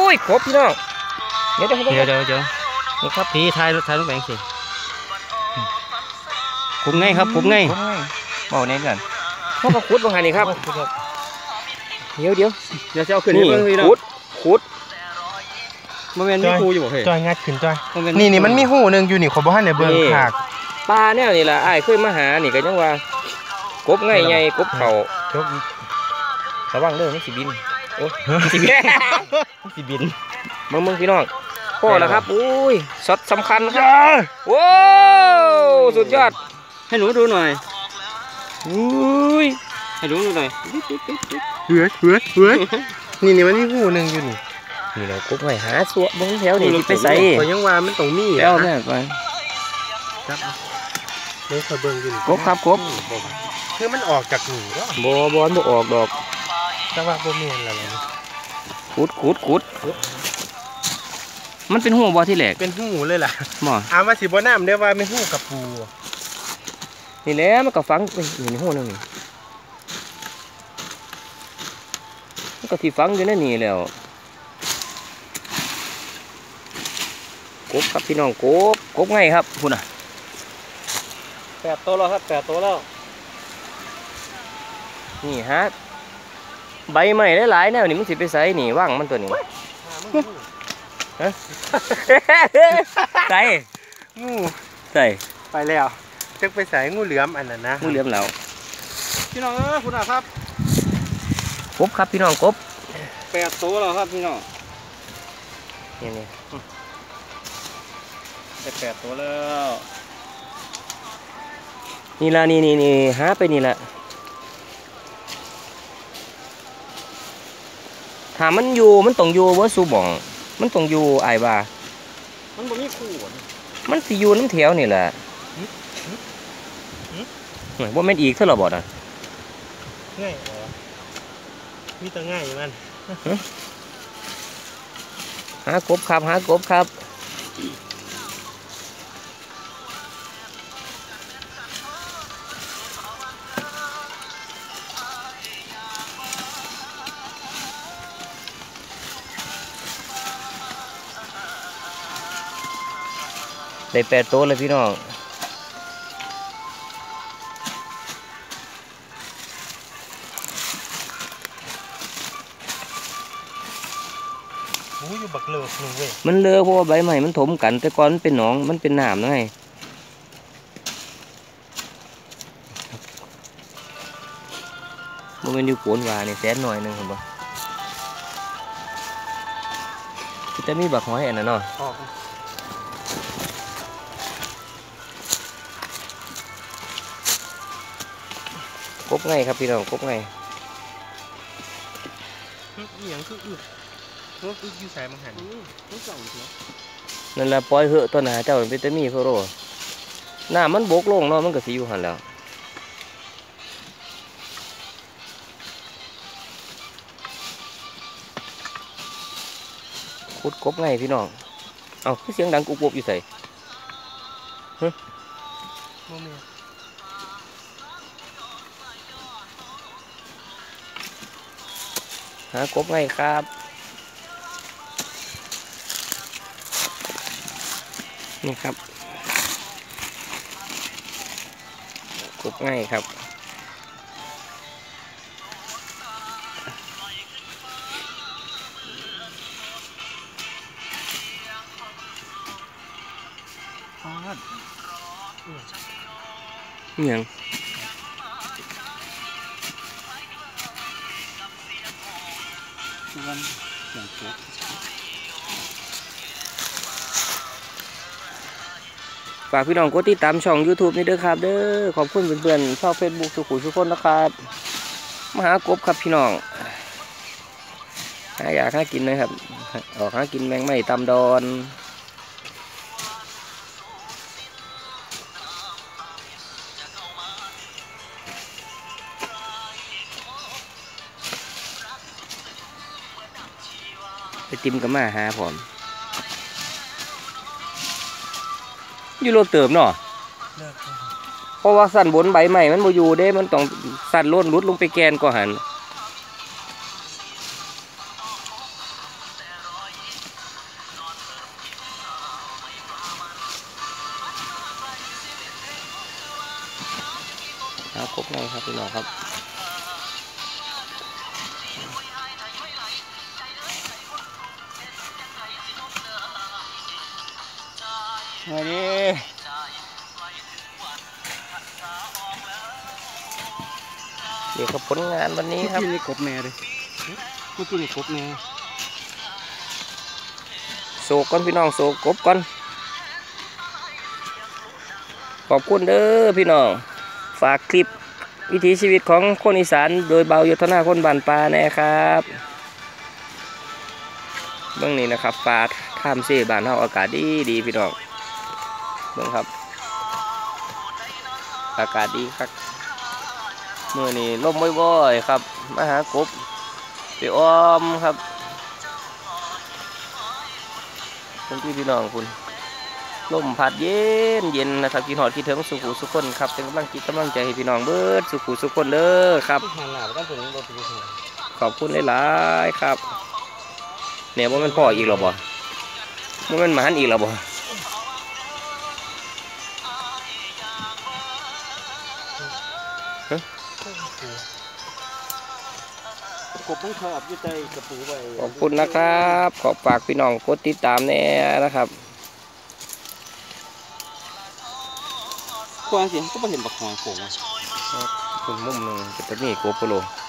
ยครบพี่น้องเดี๋ยวนี่ครับพี่ทายลูกแบงสิผมไงครับผมไงบอกแน่กันเขาก็ขุดบางหันนี่ครับเดี๋ยวจะเอาขึ้นนี่ขุดมันเป็นมีคูอยู่บ่เฮ้ยจอยงัดขึ้นจอยนี่มันมีหูหนึ่งอยู่นี่ขอบอกให้ในเบิ้งขากปลาเนี่ยนี่แหละไอ้เคยมาหานี่ก็ยังว่ากบไงกบเขาระวังเรื่องนี่สิบินโอ้สิบินมึงพี่น้องพ่อแล้วครับอุ้ยช็อตสำคัญครับโอ้สุดยอดให้หนูดูหน่อยอุ้ยให้หนูดูหน่อยเหือนี่มันมีหูหนึ่งอยู่นี่เรากบไงหาสัวบนแถวนี่ไปใส่ก็ยังว่ามันต้องมีแล้วแม่ไปเดี๋ยวเบิ้งอยู่กบครับกบคือมันออกจากหนูก็บอลออกดอกแต่ว่าโบเมียนอะไรนะขุดมันเป็นหูบอที่แหลกเป็นหูเลยล่ะหมออามาสิบ่น้ำเดี๋ยวว่าไม่หูกับปูนี่แหละมันก็ฟังนี่หูนึงมันก็ที่ฟังอยู่นั่นนี่แล้วกบครับพี่น้องกบไงครับคุณอ่ะ 8 ตัวแล้วครับ8 ตัวแล้วนี่ฮะใบใหม่หลายๆแนวนี่มันสิไปใส่นี่ว่างมันตัวนี้ใส่งูใส่ไปแล้วจะไปใส่งูเหลือมอันนั้นนะงูเหลือมแล้วพี่น้องคุณอ่ะครับกบครับพี่น้องกบ 8 ตัวแล้วครับพี่น้องนี่ได้8 ตัวแล้วนี่ละนี่หาไปนี่ละถ้ามันอยู่มันต้องอยู่ว่าสูบ่องมันต้องอยู่ไอ้บ่ามันบ่มีคู่มันสิอยู่น้ำแถวนี่แหละว่าแม่นอีกเท่าไหร่บ่น่ะง่ายมีแต่ง่ายมันหากบครับได้8 ตัวเลยพี่น้องอยู่บักเลิกหนึ่งเว้ยมันเลือเพราะว่าใบใหม่มันถมกันแต่ก่อนมันเป็นหนองมันเป็นน้ำนะไงมันอยู่โขนวาเนี่ยแสนหน่อยนึงเห็นปะจะมีบักหอยอันนั้นเนาะกบไงครับพี่น้องกบไงอย่างคืออึอยู่ใส่มังหันนั่นแหละปล่อยเหอะตัวหนาเจ้าเป็นแต่มีโคโรหน้ามันบกลงเนาะมันก็สีอยู่หันแล้วขุดกบไงพี่น้องเอาเสียงดังกุบอยู่ใส่หากบไงครับนี่ครับกบไงครับยังฝากพี่น้องกดติดตามช่อง YouTube นี่ด้วยครับเด้อขอบคุณเพื่อนๆชอบ Facebook สุขุมทุกคนนะครับมาหากบครับพี่น้องอยากหากินนะครับออกหากินแมงไม่ตำดอนไปติมกับมาหาผมอยู่โลเติมเนาะเพราะว่าสั่นบนใบใหม่มันบ่อยู่เด้มันต้องสั่นล้นรุดลงไปแกนก็หันกบไงครับพี่น้องครับมาดิเดี๋ยวครับผลงานวันนี้ครับเมื่อกี้นี่กบแม่เลยเมื่อกี้นี่กบแม่โศกก่อนพี่น้องโศกกบก่อนขอบคุณเด้อพี่น้องฝากคลิปวิถีชีวิตของคนอีสานโดยเบายุทธนาคนบ้านปลาแน่ครับเบื้องนี้นะครับปลาข้ามเสีบ้านเฮาอากาศดีดีพี่น้องเบื้องครับอากาศดีครับเมื่อนี้ลมบ่อยๆครับมาหากบไปอ้อมครับคุณพี่น้องคุณลมพัดเย็นเย็นนะครับพี่หอดพี่ถึงสุขุสุขคนครับเป็นกำลังจิตกำลังใจให้พี่น้องเบิดสุขุสุขคนเด้อครับหันหน้าไปตั้งตัวนี้บ่เป็นยังไงขอบคุณหลายๆครับเนี่ยว่ามันพ่ออีกหรอบ่ว่ามันหมานอีกหรอบ่กบต้องชอบอยู่ใจกระปูไว้ขอบคุณนะครับขอฝากพี่น้องกดติดตามแน่นะครับกวางสิก็ไม่เห็นบักหอยโขงคุณมุมหนึ่งจะเป็นนี่โกโปโล